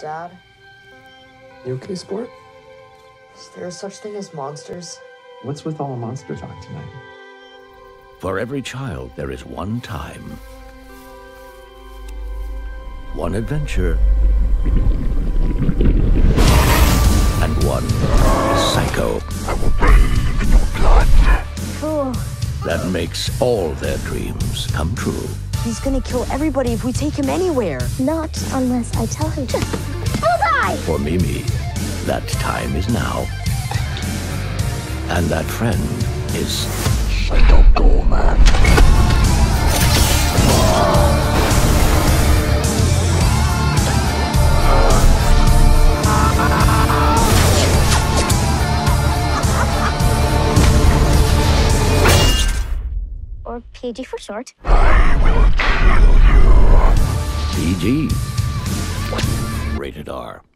Dad, You okay, sport? is there such thing as monsters? What's with all the monster talk tonight? For every child, there is one time, one adventure, and one psycho. I will bathe in your blood. Cool. That makes all their dreams come true. He's gonna kill everybody if we take him anywhere. Not unless I tell him to. Bullseye! For Mimi, that time is now. And that friend is GOREMAN. Or PG for short. I will kill you. PG. Rated R.